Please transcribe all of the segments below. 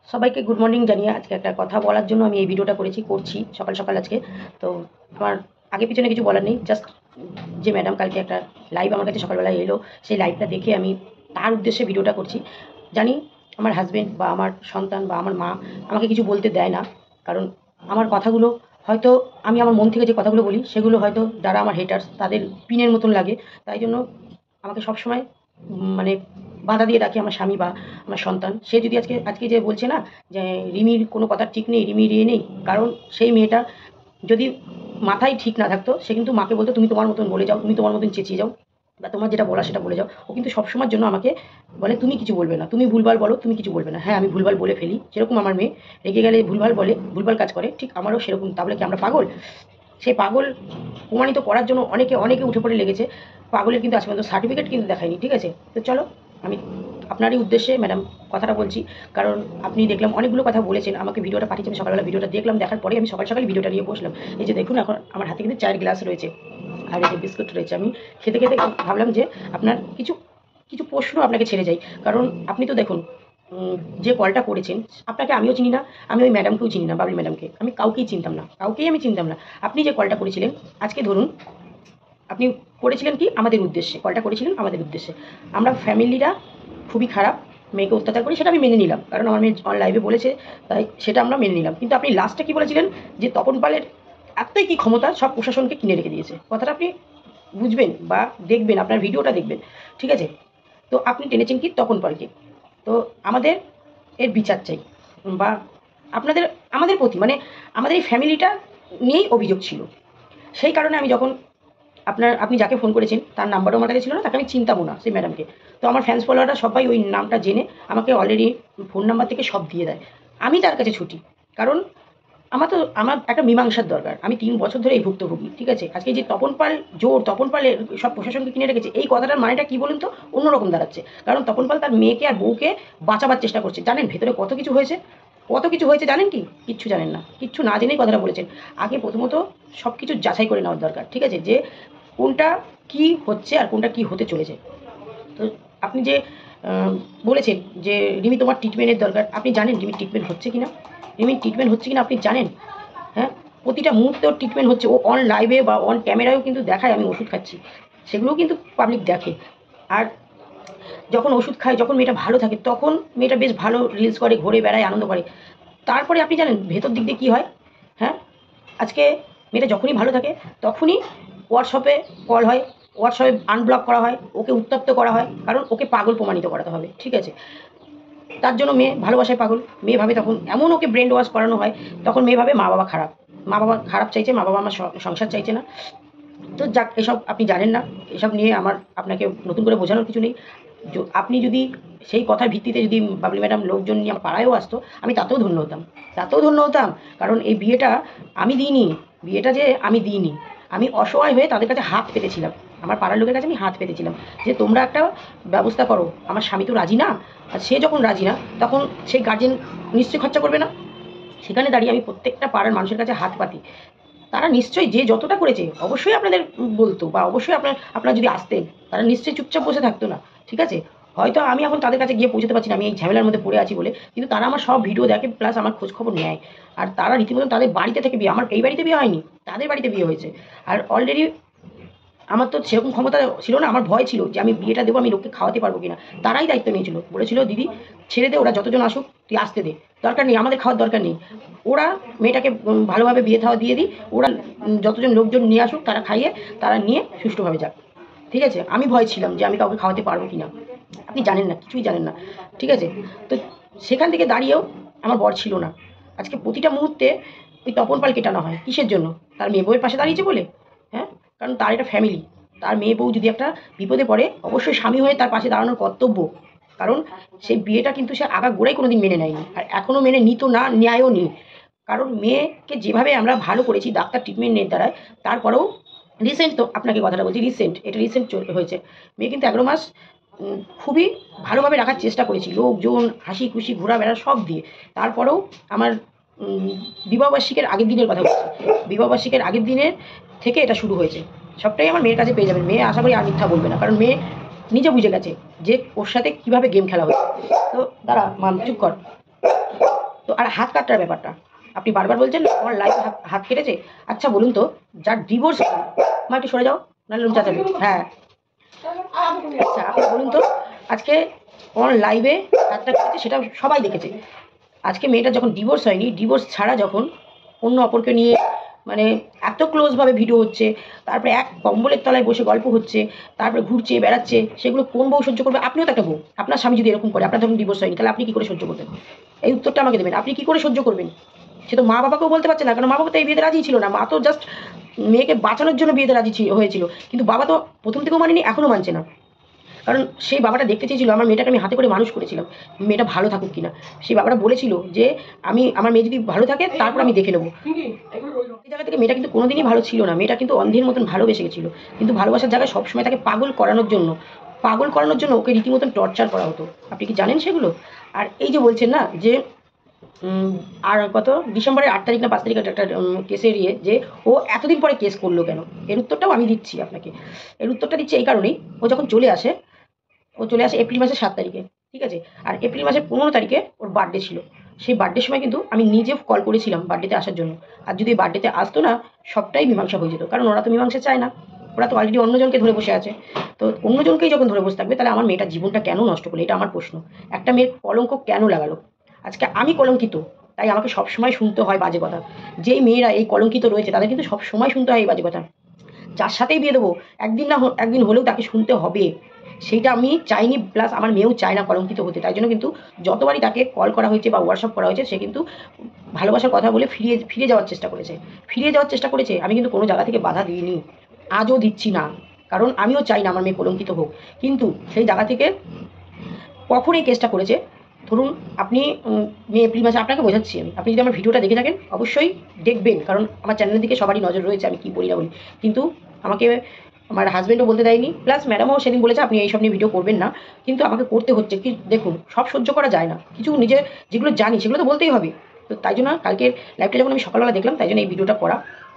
সবাইকে good morning জানিয়ে আজকে একটা কথা বলার জন্য আমি এই ভিডিওটা করছি সকাল সকাল আজকে। তো আমার আগে পিছনে কিছু বলার নেই, জাস্ট যে ম্যাডাম কালকে একটা লাইভ আমার কাছে সকালবেলা এলো, সেই লাইভটা দেখে আমি তার উদ্দেশ্যে ভিডিওটা করছি। জানি আমার হাজব্যান্ড বা আমার সন্তান বা আমার মা আমাকে কিছু বলতে দেয় না, কারণ আমার কথাগুলো হয়তো আমি আমার মন থেকে যে কথাগুলো বলি সেগুলো হয়তো যারা আমার হেটার্স তাদের পিনের মতন লাগে। তাই জন্য আমাকে সবসময় মানে বাধা দিয়ে রাখে আমার স্বামী বা আমার সন্তান। সে যদি আজকে আজকে যে বলছে না যে রিমির কোনো কথা ঠিক নেই, রিমির ইয়ে নেই, কারণ সেই মেয়েটা যদি মাথায় ঠিক না থাকতো সে কিন্তু মাকে বলতো তুমি তোমার মতন বলে যাও, তুমি তোমার মতন চেঁচিয়ে যাও, বা তোমার যেটা বলা সেটা বলে যাও। ও কিন্তু সবসময়ের জন্য আমাকে বলে তুমি কিছু বলবে না, তুমি ভুলভাল বলো, তুমি কিছু বলবে না। হ্যাঁ, আমি ভুলভাল বলে ফেলি, যেরকম আমার মেয়ে রেগে গেলে ভুলভাল বলে, ভুলভাল কাজ করে, ঠিক আমারও সেরকম। তাহলে কি আমরা পাগল? সেই পাগল প্রমাণিত করার জন্য অনেকে অনেকে উঠে পড়ে লেগেছে। পাগলের কিন্তু আজ পর্যন্ত সার্টিফিকেট কিন্তু দেখায়নি, ঠিক আছে? তো চলো, আমি আপনারই উদ্দেশ্যে ম্যাডাম কথাটা বলছি, কারণ আপনি দেখলাম অনেকগুলো কথা বলেছেন, আমাকে ভিডিওটা পাঠিয়েছেন, সকালবেলা ভিডিওটা দেখলাম, দেখার পরে আমি সকাল সকাল ভিডিওটা নিয়ে বসলাম। এই যে দেখুন, এখন আমার হাতে কিন্তু চায়ের গ্লাস রয়েছে আর এই যে বিস্কুট রয়েছে। আমি খেতে খেতে ভাবলাম যে আপনার কিছু কিছু প্রশ্ন আপনাকে ছেড়ে যাই, কারণ আপনি তো দেখুন যে কলটা করেছেন, আপনাকে আমিও চিনি না, আমি ওই ম্যাডামকেও চিনি না, বাবলি ম্যাডামকে আমি কাউকেই চিনতাম না, কাউকেই আমি চিনতাম না। আপনি যে কলটা করেছিলেন আজকে ধরুন, আপনি করেছিলেন কি আমাদের উদ্দেশ্যে, কলটা করেছিলেন আমাদের উদ্দেশ্যে। আমরা ফ্যামিলিরা খুবই খারাপ, মেয়েকে অত্যাচার করি, সেটা আমি মেনে নিলাম, কারণ আমার মেয়ে অন লাইভে বলেছে, তাই সেটা আমরা মেনে নিলাম। কিন্তু আপনি লাস্টে কি বলেছিলেন যে তপন পালের এতই কি ক্ষমতা সব প্রশাসনকে কিনে রেখে দিয়েছে। কথাটা আপনি বুঝবেন বা দেখবেন, আপনার ভিডিওটা দেখবেন, ঠিক আছে? তো আপনি টেনেছেন কি তপন পালকে। তো আমাদের এর বিচার চাই, বা আপনাদের আমাদের প্রতি মানে আমাদের এই ফ্যামিলিটা নিয়েই অভিযোগ ছিল। সেই কারণে আমি যখন আপনি যাকে ফোন করেছেন তার নাম্বারও আমার কাছে ছিল না, তাকে আমি চিনতামও না সেই ম্যাডামকে। তো আমার ফ্যান্স ফলোয়াররা সবাই ওই নামটা জেনে আমাকে অলরেডি ফোন নাম্বার থেকে সব দিয়ে দেয়। আমি তার কাছে ছুটি, কারণ আমার একটা মীমাংসার দরকার। আমি ৩ বছর ধরে এই ভুক্তভোগী, ঠিক আছে? আজকে যে তপন পাল তপন পালের সব প্রশাসনকে কিনে রেখেছে, এই কথাটার মানেটা কী বলুন তো? অন্যরকম দাঁড়াচ্ছে। কারণ তপন পাল তার মেয়েকে আর বউকে বাঁচাবার চেষ্টা করছে। জানেন ভেতরে কত কিছু হয়েছে? কত কিছু হয়েছে জানেন কি? কিচ্ছু জানেন না। কিচ্ছু না জেনেই কথাটা বলেছেন। আগে প্রথমত সব কিছু যাচাই করে নেওয়ার দরকার, ঠিক আছে? যে কোনটা কি হচ্ছে আর কোনটা কি হতে চলেছে। তো আপনি যে বলেছেন যে রিমি তোমার ট্রিটমেন্টের দরকার, আপনি জানেন রিমির ট্রিটমেন্ট হচ্ছে কিনা? রিমির ট্রিটমেন্ট হচ্ছে কিনা আপনি জানেন? হ্যাঁ, প্রতিটা মুহূর্তে ওর ট্রিটমেন্ট হচ্ছে। ও অন লাইভে বা অন ক্যামেরায়ও কিন্তু দেখায় আমি ওষুধ খাচ্ছি, সেগুলোও কিন্তু পাবলিক দেখে। আর যখন ওষুধ খায়, যখন মেয়েটা ভালো থাকে, তখন মেয়েটা বেশ ভালো রিলস করে, ঘুরে বেড়ায়, আনন্দ করে। তারপরে আপনি জানেন ভেতর দিক দিয়ে কী হয়? হ্যাঁ, আজকে মেয়েটা যখনই ভালো থাকে তখনই হোয়াটসঅ্যাপে কল হয়, হোয়াটসঅ্যাপে আনব্লক করা হয়, ওকে উত্তপ্ত করা হয়, কারণ ওকে পাগল প্রমাণিত করাতে হবে, ঠিক আছে? তার জন্য মেয়ে ভালোবাসায় পাগল। মেয়ে ভাবে তখন এমন ওকে ব্রেন ওয়াশ করানো হয়, তখন মেয়ে ভাবে মা বাবা খারাপ, মা বাবা খারাপ চাইছে, মা বাবা আমার সংসার চাইছে না। তো যাক, এসব আপনি জানেন না, এসব নিয়ে আমার আপনাকে নতুন করে বোঝানোর কিছু নেই। আপনি যদি সেই কথার ভিত্তিতে যদি বাবলি ম্যাডাম লোকজন নিয়ে আমার পাড়ায়ও আসতো, আমি তাতেও ধন্য হতাম, তাতেও ধন্য হতাম। কারণ এই বিয়েটা আমি দিইনি, বিয়েটা যে আমি দিইনি, আমি অসহায় হয়ে তাদের কাছে হাত পেতেছিলাম, আমার পাড়ার লোকের কাছে আমি হাত পেতেছিলাম যে তোমরা একটা ব্যবস্থা করো। আমার স্বামী তো রাজি না, আর সে যখন রাজি না তখন সেই গার্জেন নিশ্চয়ই খরচা করবে না। সেখানে দাঁড়িয়ে আমি প্রত্যেকটা পাড়ার মানুষের কাছে হাত পাতি। তারা নিশ্চয়ই যে যতটা করেছে অবশ্যই আপনাদের বলতো, বা অবশ্যই আপনারা যদি আসতেন তারা নিশ্চয়ই চুপচাপ বসে থাকতো না, ঠিক আছে? হয়তো আমি এখন তাদের কাছে গিয়ে পৌঁছতে পারছি না, আমি এই ঝামেলার মধ্যে পড়ে আছি বলে, কিন্তু তারা আমার সব ভিডিও দেখে, প্লাস আমার খোঁজ খবর নেয়। আর তারা রীতিমতন তাদের বাড়িতে থেকে বিয়ে, আমার এই বাড়িতে বিয়ে হয়নি, তাদের বাড়িতে বিয়ে হয়েছে। আর অলরেডি আমার তো সেরকম ক্ষমতা ছিল না, আমার ভয় ছিল যে আমি বিয়েটা দেবো, আমি লোককে খাওয়াতে পারবো কিনা। তারাই দায়িত্ব নিয়েছিল, বলেছিল দিদি ছেড়ে দে, ওরা যতজন আসুক তুই আসতে দে, দরকার নেই, আমাদের খাওয়ার দরকার নেই। ওরা মেয়েটাকে ভালোভাবে বিয়ে থাওয়া দিয়ে দিই, ওরা যতজন লোকজন নিয়ে আসুক তারা খাইয়ে তারা নিয়ে সুষ্ঠুভাবে যাক, ঠিক আছে? আমি ভয় ছিলাম যে আমি কাউকে খাওয়াতে পারবো কিনা। আপনি জানেন না, কিছুই জানেন না, ঠিক আছে? তো সেখান থেকে দাঁড়িয়েও আমার বর ছিল না। আজকে প্রতিটা মুহূর্তে ওই তপন পালকে টানা হয় কিসের জন্য? তার মেয়ে বউয়ের পাশে দাঁড়িয়েছে বলে? হ্যাঁ, কারণ তার এটা ফ্যামিলি, তার মেয়ে বউ যদি একটা বিপদে পড়ে অবশ্যই স্বামী হয়ে তার পাশে দাঁড়ানোর কর্তব্য। কারণ সেই বিয়েটা কিন্তু সে আগাগোড়াই কোনোদিন মেনে নেয়নি, আর এখনও মেনে নিত না, ন্যায়ও নেই। কারণ মেয়েকে যেভাবে আমরা ভালো করেছি ডাক্তার ট্রিটমেন্টের দ্বারায়, তারপরেও রিসেন্ট তো আপনাকে কথাটা বলছি, রিসেন্ট এটা রিসেন্ট হয়েছে। মেয়ে কিন্তু 11 মাস খুবই ভালোভাবে রাখার চেষ্টা করেছি, লোকজন হাসি খুশি ঘোরাফেরা সব দিয়ে। তারপরেও আমার বিবাহবার্ষিকের আগের দিনের কথা বলছি, বিবাহবার্ষিকের আগের দিনের থেকে এটা শুরু হয়েছে। সবটাই আমার মেয়ের কাছে পেয়ে যাবেন, মেয়ে আশা করি আর মিথ্যা বলবে না, কারণ মেয়ে নিজে বুঝে গেছে যে ওর সাথে কীভাবে গেম খেলা হয়েছে। তো দাঁড়া মাম, চুপ কর। তো আর হাত কাটার ব্যাপারটা আপনি বারবার বলছেন আমার লাইফ হাত হাত কেটেছে। আচ্ছা বলুন তো, যার ডিভোর্স, মা একটু সরে যাও নাহলে রুম চাচাবে। হ্যাঁ, আচ্ছা আপনি বলুন তো, আজকে আমার লাইভে হাতটা কেটেছে সেটা সবাই দেখেছে। আজকে মেয়েটা যখন ডিভোর্স হয়নি, ডিভোর্স ছাড়া যখন অন্য অপরকে নিয়ে মানে এত ক্লোজভাবে ভিডিও হচ্ছে, তারপরে এক কম্বলের তলায় বসে গল্প হচ্ছে, তারপরে ঘুরছে বেড়াচ্ছে, সেগুলো কোন বউ সহ্য করবে? আপনিও তো একটা বউ, আপনার স্বামী যদি এরকম করে, আপনার যখন ডিভোর্স হয়নি, তাহলে আপনি কী করে সহ্য করবেন? এই উত্তরটা আমাকে দেবেন, আপনি কী করে সহ্য করবেন? সে তো মা বাবাকেও বলতে পারছে না, কারণ মা বাবা তো এই বিয়েতে রাজি ছিল না। মা তো জাস্ট মেয়েকে বাঁচানোর জন্য বিয়েতে রাজি হয়েছিল, কিন্তু বাবা তো প্রথম থেকেও মানেনি, এখনও মানছে না। কারণ সেই বাবাটা দেখতে চেয়েছিল আমার মেয়েটাকে আমি হাতে করে মানুষ করেছিলাম, মেয়েটা ভালো থাকুক কিনা। সেই বাবাটা বলেছিল যে আমি আমার মেয়ে যদি ভালো থাকে তারপর আমি দেখে নেবো। এই জায়গা থেকে মেয়েটা কিন্তু কোনোদিনই ভালো ছিল না, মেয়েটা কিন্তু অন্ধের মতন ভালোবেসে গেছিলো। কিন্তু ভালোবাসার জায়গায় সবসময় তাকে পাগল করানোর জন্য ওকে রীতিমতন টর্চার করা হতো। আপনি কি জানেন সেগুলো? আর এই যে বলছেন না যে আর কত ডিসেম্বরের 8 তারিখ না 5 তারিখ একটা কেসের যে ও এতদিন পরে কেস করলো কেন, এর উত্তরটাও আমি দিচ্ছি আপনাকে। এর উত্তরটা দিচ্ছি এই কারণেই, ও যখন চলে আসে এপ্রিল মাসের 7 তারিখে, ঠিক আছে? আর এপ্রিল মাসের 15 তারিখে ওর বার্থডে ছিল। সেই বার্থডের সময় কিন্তু আমি নিজে কল করেছিলাম বার্থডেতে আসার জন্য। আর যদি বার্থডেতে আসতো না, সবটাই মীমাংসা হয়ে যেত, কারণ ওরা তো মীমাংসা চায় না, ওরা তো অলরেডি অন্যজনকে ধরে বসে আছে। তো অন্যজনকেই যখন ধরে বসে থাকবে, তাহলে আমার মেয়েটার জীবনটা কেন নষ্ট করলো? এটা আমার প্রশ্ন। একটা মেয়ের কলঙ্ক কেন লাগালো? আজকে আমি কলঙ্কিত, তাই আমাকে সবসময় শুনতে হয় বাজে কথা। যেই মেয়েরা এই কলঙ্কিত রয়েছে তাদের কিন্তু সবসময় শুনতে হয় এই বাজে কথা। যার সাথেই বিয়ে দেবো, একদিন না একদিন হলেও তাকে শুনতে হবে। সেইটা আমি চাইনি, প্লাস আমার মেয়েও চায় না কলঙ্কিত হতে। তাই জন্য কিন্তু যতবারই তাকে কল করা হয়েছে বা হোয়াটসঅ্যাপ করা হয়েছে, সে কিন্তু ভালোবাসার কথা বলে ফিরে যাওয়ার চেষ্টা করেছে। আমি কিন্তু কোনো জায়গা থেকে বাধা দিইনি, আজও দিচ্ছি না, কারণ আমিও চাই না আমার মেয়ে কলঙ্কিত হোক। কিন্তু সেই জায়গা থেকে কখন এই কেসটা করেছে, ধরুন আপনি মে এপ্রিল মাসে, আপনাকে বোঝাচ্ছি আমি, আপনি যদি আমার ভিডিওটা দেখে থাকেন অবশ্যই দেখবেন, কারণ আমার চ্যানেলের দিকে সবারই নজর রয়েছে, আমি কী বলি না বলি। কিন্তু আমাকে আমার হাজব্যান্ডও বলতে দেয়নি, প্লাস ম্যাডামও সেদিন বলেছে আপনি এইসব নিয়ে ভিডিও করবেন না, কিন্তু আমাকে করতে হচ্ছে। কি দেখুন, সব সহ্য করা যায় না, কিছু নিজে যেগুলো জানি সেগুলো তো বলতেই হবে। তো তাই জন্য কালকের লাইভটা যখন আমি সকালবেলা দেখলাম, তাই জন্য এই ভিডিওটা করা।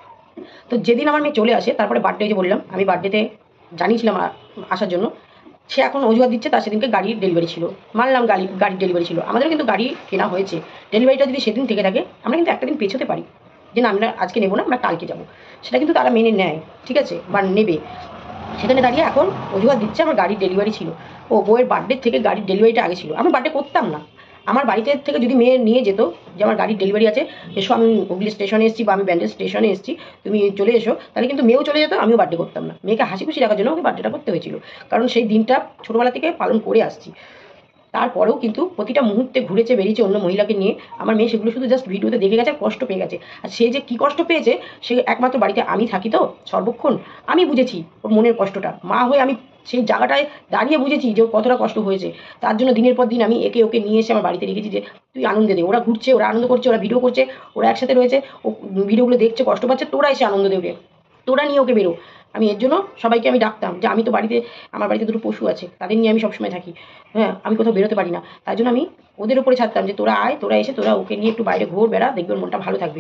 তো যেদিন আমার মেয়ে চলে আসে, তারপরে বার্থডে যে বললাম, আমি বার্থডেতে জানিয়েছিলাম আসার জন্য। সে এখন অজুহাত দিচ্ছে তার সেদিনকে গাড়ির ডেলিভারি ছিল। মানলাম গাড়ির ডেলিভারি ছিল, আমাদেরও কিন্তু গাড়ি কেনা হয়েছে। ডেলিভারিটা যদি সেদিন থেকে থাকে, আমরা কিন্তু একটা দিন পেছোতে পারি, যে না আমরা আজকে নেবো না, আমরা কালকে যাবো। সেটা কিন্তু তারা মেনে নেয়, ঠিক আছে, বা নেবে। সেখানে দাঁড়িয়ে এখন অজুহাত দিচ্ছে আমার গাড়ির ডেলিভারি ছিল। ও বউয়ের বার্থডে থেকে গাড়ির ডেলিভারিটা আগে ছিল, আমি বার্থডে করতাম না। আমার বাড়িতে থেকে যদি মেয়ে নিয়ে যেত যে আমার গাড়ির ডেলিভারি আছে, এসো, আমি হুগলি স্টেশনে এসেছি বা আমি ব্যান্ডেল স্টেশনে এসেছি, তুমি চলে এসো, তাহলে কিন্তু মেয়েও চলে যেত, আমিও বার্থডে করতাম না। মেয়েকে হাসি খুশি রাখার জন্য ওকে বার্থডেটা করতে হয়েছিল, কারণ সেই দিনটা ছোটোবেলা থেকে পালন করে আসছি। তারপরেও কিন্তু প্রতিটা মুহূর্তে ঘুরেছে বেরিয়েছে অন্য মহিলাকে নিয়ে। আমার মেয়ে সেগুলো শুধু জাস্ট ভিডিওতে দেখে গেছে, কষ্ট পেয়ে গেছে। আর সে যে কী কষ্ট পেয়েছে, সে একমাত্র বাড়িতে আমি থাকি তো সর্বক্ষণ, আমি বুঝেছি ওর মনের কষ্টটা। মা হয়ে আমি সেই জায়গাটায় দাঁড়িয়ে বুঝেছি যে ওর কতটা কষ্ট হয়েছে। তার জন্য দিনের পর দিন আমি একে ওকে নিয়ে এসে আমার বাড়িতে রেখেছি যে তুই আনন্দে দে। ওরা ঘুরছে, ওরা আনন্দ করছে, ওরা ভিডিও করছে, ওরা একসাথে রয়েছে, ও ভিডিওগুলো দেখছে, কষ্ট পাচ্ছে, তোরা এসে আনন্দ দেবে, তোরা নিয়ে ওকে বেরো। আমি এর জন্য সবাইকে আমি ডাকতাম যে আমি তো বাড়িতে, আমার বাড়িতে দুটো পশু আছে, তাদের নিয়ে আমি সবসময় থাকি। হ্যাঁ, আমি কোথাও বেরোতে পারি না, তাই জন্য আমি ওদের উপরে ছাড়তাম যে তোরা আয়, তোরা এসে তোরা ওকে নিয়ে একটু বাইরে ঘোর বেড়া, দেখবে ওর মনটা ভালো থাকবে।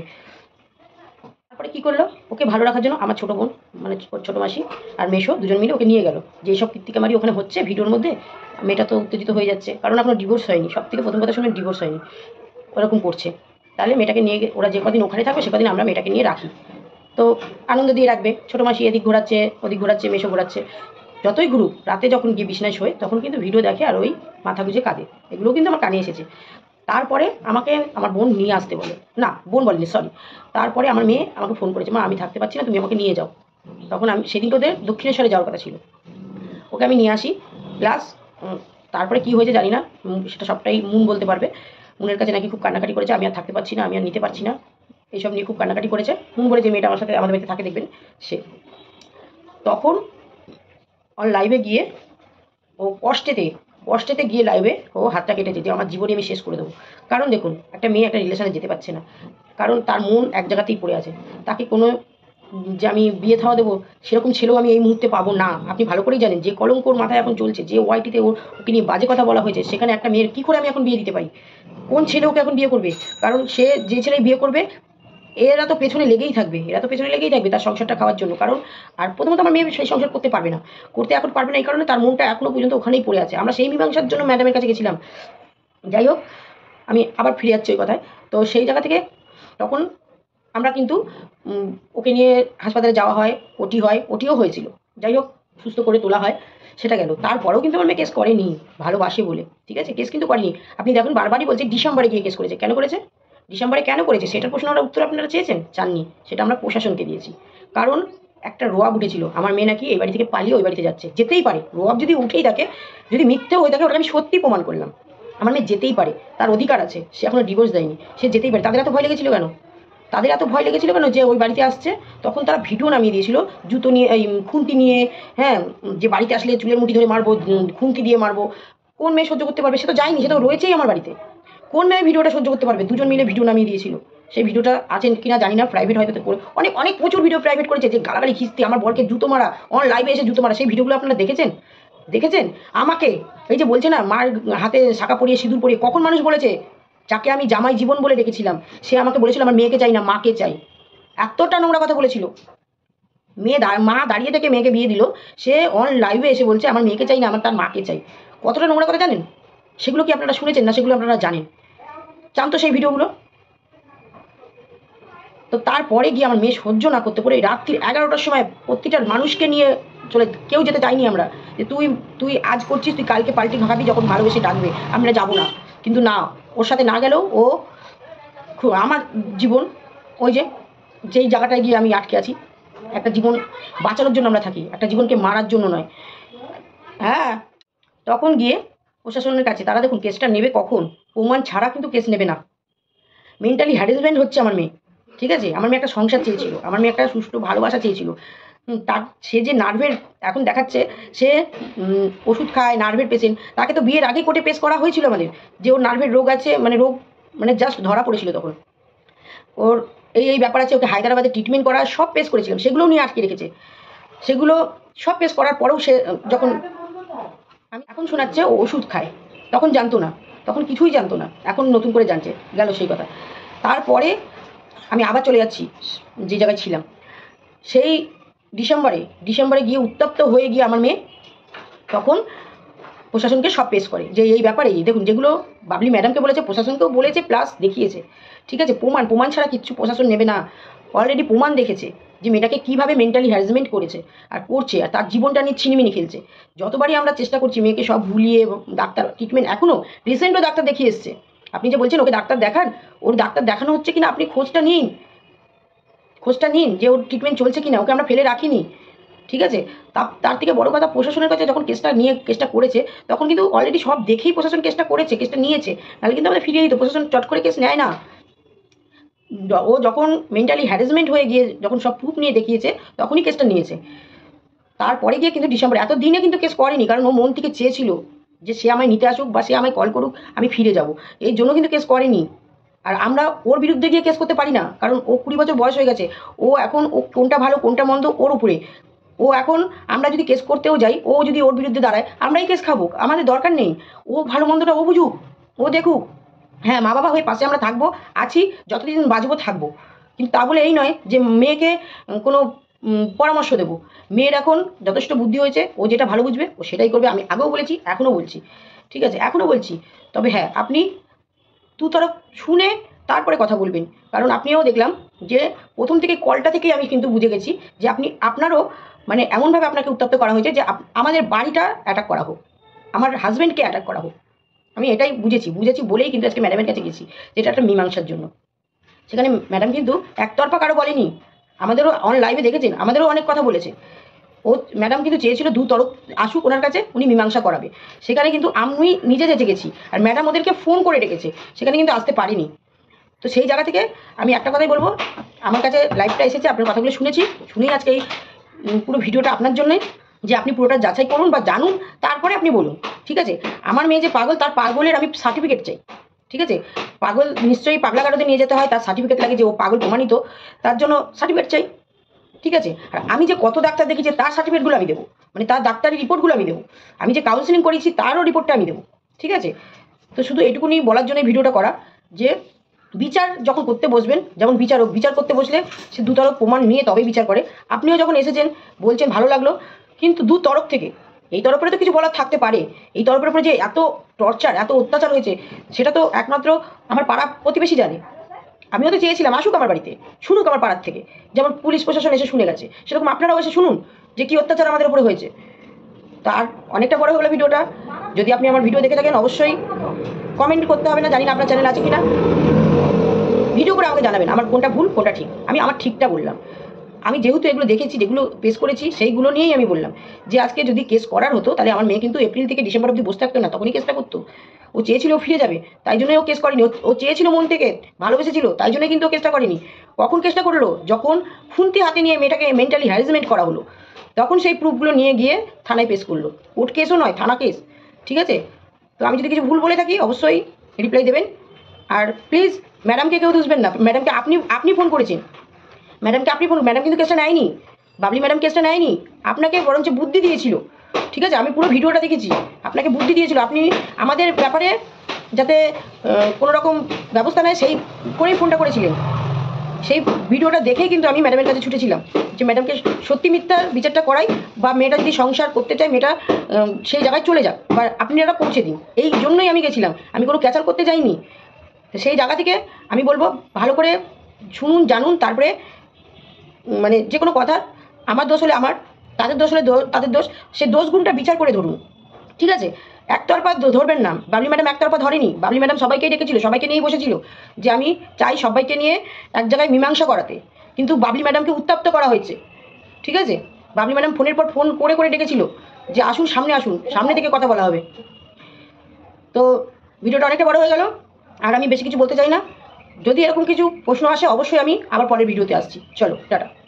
তারপরে কী করলো, ওকে ভালো রাখার জন্য আমার ছোটো বোন, মানে ছোটো মাসি আর মেশো দুজন মিলে ওকে নিয়ে গেল। যে এইসব কীর্তিকামারি ওখানে হচ্ছে ভিডিওর মধ্যে, মেয়েটা তো উত্তেজিত হয়ে যাচ্ছে, কারণ এখনো ডিভোর্স হয়নি। সব থেকে প্রথম কথা শুনবেন, ডিভোর্স হয়নি, ওরকম করছে। তাহলে মেয়েটাকে নিয়ে ওরা যে কদিন ওখানে থাকবে, সে কদিন আমরা মেয়েটাকে নিয়ে রাখি, তো আনন্দ দিয়ে রাখবে। ছোটো মাসি এদিক ঘোরাচ্ছে, ওদিক ঘোরাচ্ছে, মেশো ঘোরাচ্ছে, যতই ঘুরুক, রাতে যখন গিয়ে বিছনায় শোয় তখন কিন্তু ভিডিও দেখে আর ওই মাথা গুঁজে কাঁদে। এগুলোও কিন্তু আমার কানে এসেছে। তারপরে আমাকে আমার বোন নিয়ে আসতে বলে, না বোন বলেনি, সরি, তারপরে আমার মেয়ে আমাকে ফোন করেছে, মা আমি থাকতে পারছি না, তুমি আমাকে নিয়ে যাও। তখন আমি সেদিনকে ওদের দক্ষিণেশ্বরে যাওয়ার কথা ছিল, ওকে আমি নিয়ে আসি। প্লাস তারপরে কি হয়েছে জানি না, সেটা সবটাই মুন বলতে পারবে। মুনের কাছে নাকি খুব কান্নাকাটি করেছে, আমি আর থাকতে পারছি না, আমি আর নিতে পারছি না, এইসব নিয়ে খুব কান্নাকাটি করেছে। মুন বলে যে মেয়েটা আমার সাথে আমাদের বাড়িতে থাকে দেখবেন, সে তখন ওর লাইভে গিয়ে ও কষ্টেতে গিয়ে লাইভে ও হাতটা কেটেছে যে আমার জীবনে আমি শেষ করে দেবো। কারণ দেখুন, একটা মেয়ে একটা রিলেশনে যেতে পারছে না, কারণ তার মন এক জায়গাতেই পড়ে আছে। তাকে কোনো যে আমি বিয়ে থাওয়া দেবো সেরকম ছেলেও আমি এই মুহূর্তে পাবো না। আপনি ভালো করেই জানেন যে কলঙ্কর মাথায় এখন চলছে, যে ওয়াইটিতে ওকে নিয়ে বাজে কথা বলা হয়েছে, সেখানে একটা মেয়ের কী করে আমি এখন বিয়ে দিতে পারি? কোন ছেলে ওকে এখন বিয়ে করবে? কারণ সে যে ছেলে বিয়ে করবে, এরা তো পেছনে লেগেই থাকবে, তার সংসারটা খাওয়ার জন্য। কারণ আর প্রথমত আমার মেয়ে সেই সংসার করতে পারবে না, এখন পারবে না, এই কারণে তার মনটা এখনো পর্যন্ত ওখানেই পড়ে আছে। আমরা সেই মীমাংসার জন্য ম্যাডামের কাছে গেছিলাম। যাই হোক, আমি আবার ফিরে যাচ্ছি ওই কথায়। তো সেই জায়গা থেকে তখন আমরা কিন্তু ওকে নিয়ে হাসপাতালে যাওয়া হয়, ওটি হয়, ওটিও হয়েছিল। যাই হোক, সুস্থ করে তোলা হয়, সেটা গেল। তারপরেও কিন্তু আমার মেয়ে কেস করেনি, ভালোবাসে বলে, ঠিক আছে? কেস কিন্তু করেনি। আপনি দেখুন বারবারই বলছে ডিসেম্বরে গিয়ে কেস করেছে। কেন করেছে? ডিসেম্বরে কেন করেছে সেটার প্রশ্নটার উত্তর আপনারা চেয়েছেন? চাননি। সেটা আমরা প্রশাসনকে দিয়েছি। কারণ একটা রোয়াব উঠেছিল, আমার মেয়ে নাকি এই বাড়ি থেকে পালিয়ে ওই বাড়িতে যাচ্ছে। যেতেই পারে, রোয়াব যদি উঠেই থাকে, যদি মিথ্যেও হয়ে থাকে, ওটা আমি সত্যি প্রমাণ করলাম। আমার মেয়ে যেতেই পারে, তার অধিকার আছে, সে এখনো ডিভোর্স দেয়নি, সে যেতেই পারে। তাদের এত ভয় লেগেছিল কেন? তাদের এত ভয় লেগেছিল কেন যে ওই বাড়িতে আসছে? তখন তারা ভিডিও নামিয়ে দিয়েছিল, জুতো নিয়ে, এই খুন্তি নিয়ে, হ্যাঁ, যে বাড়িতে আসলে চুলের মুঠি ধরে মারবো, খুন্তি দিয়ে মারবো। কোন মেয়ে সহ্য করতে পারবে? সে তো যায়নি, সে তো রয়েছেই আমার বাড়িতে। কোন মেয়ে ভিডিওটা সহ্য করতে পারবে? দুজন মিলে ভিডিও নামিয়ে দিয়েছিল। সেই ভিডিওটা আছেন কিনা জানি না, প্রাইভেট হয়তো করে, অনেক অনেক প্রচুর ভিডিও প্রাইভেট করেছে, যে গালাগালি খিস্তি, আমার বরকে জুতো মারা, অন লাইভে এসে জুতো মারা, সেই ভিডিওগুলো আপনারা দেখেছেন? দেখেছেন? আমাকে এই যে বলছে না, মার হাতে শাঁখা পরিয়ে সিঁদুর পরিয়ে, কখন মানুষ বলেছে? যাকে আমি জামাই জীবন বলে রেখেছিলাম, সে আমাকে বলেছিল আমার মেয়েকে চাই না, মাকে চাই। এতটা নোংরা কথা বলেছিল। মা দাঁড়িয়ে থেকে মেয়েকে বিয়ে দিল, সে অন লাইভে এসে বলছে আমার মেয়েকে চাই না, আমার তার মাকে চাই। কতটা নোংরা কথা জানেন? সেগুলো কি আপনারা শুনেছেন? না সেগুলো আপনারা জানেন? চান তো সেই ভিডিওগুলো? তো তারপরে গিয়ে আমার মেয়ে সহ্য না করতে পারে রাত্রি 11টার সময় প্রতিটা মানুষকে নিয়ে চলে, কেউ যেতে চাইনি আমরা, যে তুই তুই আজ করছিস, তুই কালকে পাল্টি ভাগাবি, যখন ভালোবেসে ডাকবে আমরা যাবো না। কিন্তু না, ওর সাথে না গেলেও ও আমার জীবন, ওই যে যেই জায়গাটায় গিয়ে আমি আটকে আছি, একটা জীবন বাঁচানোর জন্য আমরা থাকি, একটা জীবনকে মারার জন্য নয়। হ্যাঁ, তখন গিয়ে প্রশাসনের কাছে তারা দেখুন কেসটা নেবে কখন, প্রমাণ ছাড়া কিন্তু কেস নেবে না। মেন্টালি হ্যারাসমেন্ট হচ্ছে আমার মেয়ে, ঠিক আছে? আমার মেয়ে একটা সংসার চেয়েছিল, আমার মেয়ে একটা সুষ্ঠু ভালোবাসা চেয়েছিল। তার সে যে নার্ভের এখন দেখাচ্ছে, সে ওষুধ খায়, নার্ভের পেশেন্ট। তাকে তো বিয়ের আগে কোর্টে পেশ করা হয়েছিল আমাদের, যে ওর নার্ভের রোগ আছে, মানে রোগ, মানে জাস্ট ধরা পড়েছিল তখন ওর এই ব্যাপার আছে, ওকে হায়দ্রাবাদে ট্রিটমেন্ট করা, সব পেশ করেছিলাম, সেগুলোও নিয়ে আটকে রেখেছে। সেগুলো সব পেশ করার পরেও সে যখন আমি এখন শোনাচ্ছে ও ওষুধ খায়, তখন জানতো না, তখন কিছুই জানতো না, এখন নতুন করে জানছে, গেল সেই কথা। তারপরে আমি আবার চলে যাচ্ছি যে জায়গায় ছিলাম, সেই ডিসেম্বরে গিয়ে উত্তপ্ত হয়ে গিয়ে আমার মেয়ে তখন প্রশাসনকে সব পেশ করে, যে এই ব্যাপারে দেখুন, যেগুলো বাবলি ম্যাডামকে বলেছে, প্রশাসনকেও বলেছে, প্লাস দেখিয়েছে, ঠিক আছে? প্রমাণ ছাড়া কিচ্ছু প্রশাসন নেবে না। অলরেডি প্রমাণ দেখেছে যে মেয়েটাকে কীভাবে মেন্টালি হ্যারাসমেন্ট করেছে আর করছে, আর তার জীবনটা নিয়ে ছিনিমিনি খেলছে। যতবারই আমরা চেষ্টা করছি মেয়েকে সব ভুলিয়ে, ডাক্তার ট্রিটমেন্ট, এখনও রিসেন্টও ডাক্তার দেখিয়ে এসছে। আপনি যে বলছেন ওকে ডাক্তার দেখান, ওর ডাক্তার দেখানো হচ্ছে কিনা আপনি খোঁজটা নিন যে ওর ট্রিটমেন্ট চলছে কিনা, ওকে আমরা ফেলে রাখিনি, ঠিক আছে? তার থেকে বড় কথা, প্রশাসনের কাছে যখন কেসটা করেছে, তখন কিন্তু অলরেডি সব দেখেই প্রশাসন কেসটা করেছে, কেসটা নিয়েছে, নাহলে কিন্তু আমাদের ফিরিয়ে দিত। প্রশাসন চট করে কেস নেয় না। ও যখন মেন্টালি হ্যারাসমেন্ট হয়ে গিয়ে যখন সব প্রুফ নিয়ে দেখিয়েছে, তখনই কেসটা নিয়েছে। তারপরে গিয়ে কিন্তু ডিসেম্বরে, এত দিনে কিন্তু কেস করেনি, কারণ ও মন থেকে চেয়েছিল যে সে আমায় নিতে আসুক বা সে আমায় কল করুক, আমি ফিরে যাব, এই জন্য কিন্তু কেস করেনি। আর আমরা ওর বিরুদ্ধে গিয়ে কেস করতে পারি না, কারণ ও 20 বছর বয়স হয়ে গেছে। ও এখন ও কোনটা ভালো কোনটা মন্দ ওর উপরে। ও এখন আমরা যদি কেস করতেও যাই, ও যদি ওর বিরুদ্ধে দাঁড়ায়, আমরাই কেস খাবো, আমাদের দরকার নেই। ও ভালো মন্দটা ও বুঝুক, ও দেখুক। হ্যাঁ, মা বাবা হয়ে পাশে আমরা থাকবো, আছি, যতদিন বাঁচবো থাকবো। কিন্তু তা বলে এই নয় যে মেয়েকে কোনো পরামর্শ দেবো। মেয়ের এখন যথেষ্ট বুদ্ধি হয়েছে, ও যেটা ভালো বুঝবে ও সেটাই করবে। আমি আগেও বলেছি, এখনও বলছি, ঠিক আছে? এখনও বলছি। তবে হ্যাঁ, আপনি দু তরফ শুনে তারপরে কথা বলবেন, কারণ আপনিও দেখলাম যে প্রথম থেকে কলটা থেকেই আমি কিন্তু বুঝে গেছি যে আপনারও মানে এমনভাবে আপনাকে উত্তপ্ত করা হয়েছে যে আমাদের বাড়িটা অ্যাটাক করা হোক, আমার হাজব্যান্ডকে অ্যাটাক করা হোক। আমি এটাই বুঝেছি বলেই কিন্তু আজকে ম্যাডামের কাছে গেছি, যেটা একটা মীমাংসার জন্য। সেখানে ম্যাডাম কিন্তু একতরফা কারো বলেনি, আমাদেরও অন লাইভে দেখেছেন, আমাদেরও অনেক কথা বলেছে। ও ম্যাডাম কিন্তু চেয়েছিল দু তরফ আসুক ওনার কাছে, উনি মীমাংসা করাবে। সেখানে কিন্তু আমি নিজে যেতে গেছি, আর ম্যাডাম ওদেরকে ফোন করে ডেকেছে, সেখানে কিন্তু আসতে পারিনি। তো সেই জায়গা থেকে আমি একটা কথাই বলবো, আমার কাছে লাইভটা এসেছে, আপনার কথাগুলো শুনেই আজকে এই পুরো ভিডিওটা আপনার জন্যই, যে আপনি পুরোটা যাচাই করুন বা জানুন, তারপরে আপনি বলুন, ঠিক আছে? আমার মেয়ে যে পাগল, তার পাগলের আমি সার্টিফিকেট চাই, ঠিক আছে? পাগল নিশ্চয়ই পাগলাগারদে নিয়ে যেতে হয়, তার সার্টিফিকেট লাগে, যে ও পাগল প্রমাণিত, তার জন্য সার্টিফিকেট চাই, ঠিক আছে? আর আমি যে কত ডাক্তার দেখেছি তার সার্টিফিকেটগুলো আমি দেবো, মানে তার ডাক্তারি রিপোর্টগুলো আমি দেবো, আমি যে কাউন্সিলিং করেছি তারও রিপোর্টটা আমি দেবো, ঠিক আছে? তো শুধু এটুকুনি বলার জন্য ভিডিওটা করা, যে বিচার যখন করতে বসবেন, যেমন বিচার করতে বসলে সে দু তরফ প্রমাণ নিয়ে তবেই বিচার করে। আপনিও যখন এসেছেন বলছেন ভালো লাগলো, কিন্তু দু তরফ থেকে এই তরফে তো কিছু বলার থাকতে পারে। এই তরফের উপরে যে এত টর্চার, এত অত্যাচার হয়েছে, সেটা তো একমাত্র আমার পাড়া প্রতিবেশী জানে। আমিও তো চেয়েছিলাম আসুক আমার বাড়িতে, শুনুক আমার পাড়ার থেকে, যেমন পুলিশ প্রশাসন এসে শুনে গেছে, সেরকম আপনারাও এসে শুনুন যে কী অত্যাচার আমাদের উপরে হয়েছে। তার অনেকটা বড় হলো ভিডিওটা। যদি আপনি আমার ভিডিও দেখে থাকেন, অবশ্যই কমেন্ট করতে হবে না, জানি না আপনার চ্যানেল আছে কিনা, ভিডিও করে আমাকে জানাবেন আমার কোনটা ভুল কোনটা ঠিক। আমি আমার ঠিকটা বললাম। আমি যেহেতু এগুলো দেখেছি, যেগুলো পেশ করেছি, সেইগুলো নিয়েই আমি বললাম যে আজকে যদি কেস করার হতো, তাহলে আমার মেয়ে কিন্তু এপ্রিল থেকে ডিসেম্বর অবধি বসে থাকতো না, তখনই কেসটা করতো। ও চেয়েছিল ও ফিরে যাবে, তাই জন্যই ও কেস করেনি। ও চেয়েছিল মন থেকে, ভালোবেসেছিল, তাই জন্যই কিন্তু ও কেসটা করেনি। কখন কেসটা করলো? যখন খুন্তি হাতে নিয়ে মেয়েটাকে মেন্টালি হ্যারাসমেন্ট করা হলো, তখন সেই প্রুফগুলো নিয়ে গিয়ে থানায় পেশ করলো। কোর্ট কেসও নয়, থানা কেস। ঠিক আছে? তো আমি যদি কিছু ভুল বলে থাকি, অবশ্যই রিপ্লাই দেবেন। আর প্লিজ ম্যাডামকে কেউ দুষবেন না। ম্যাডামকে আপনি ফোন করেছেন, ম্যাডাম কিন্তু কেসটা নেয়নি, বাবলি ম্যাডাম কেসটা নেয়নি, আপনাকে বরঞ্চ বুদ্ধি দিয়েছিল। ঠিক আছে? আমি পুরো ভিডিওটা দেখেছি, আপনাকে বুদ্ধি দিয়েছিল আপনি আমাদের ব্যাপারে যাতে কোনো রকম ব্যবস্থা নেয়, সেই করেই ফোনটা করেছিলেন। সেই ভিডিওটা দেখেই কিন্তু আমি ম্যাডামের কাছে ছুটেছিলাম যে ম্যাডামকে সত্যি মিথ্যার বিচারটা করাই, বা মেয়েটা যদি সংসার করতে চায়, মেয়েটা সেই জায়গায় চলে যাক, বা আপনি এটা পৌঁছে দিন। এই জন্যই আমি গেছিলাম, আমি কোনো ক্যাচার করতে যাইনি। তো সেই জায়গা থেকে আমি বলবো ভালো করে শুনুন, জানুন, তারপরে মানে যে কোনো কথা, আমার দোষ হলে আমার, তাদের দোষ হলে তাদের দোষ, সে দোষ গুণটা বিচার করে ধরুন। ঠিক আছে? একতরফা ধরবেন না। বাবলি ম্যাডাম একতরফা ধরেনি, বাবলি ম্যাডাম সবাইকেই ডেকেছিল, সবাইকে নিয়েই বসেছিল যে আমি চাই সবাইকে নিয়ে এক জায়গায় মীমাংসা করাতে, কিন্তু বাবলি ম্যাডামকে উত্তপ্ত করা হয়েছে। ঠিক আছে? বাবলি ম্যাডাম ফোনের পর ফোন করে করে ডেকেছিল যে আসুন, আসুন, সামনে থেকে কথা বলা হবে। তো ভিডিওটা অনেকটা বড় হয়ে গেল, আর আমি বেশি কিছু বলতে চাই না। যদি এরকম কিছু প্রশ্ন আসে, অবশ্যই আমি আবার পরের ভিডিওতে আসছি। চলো, টাটা।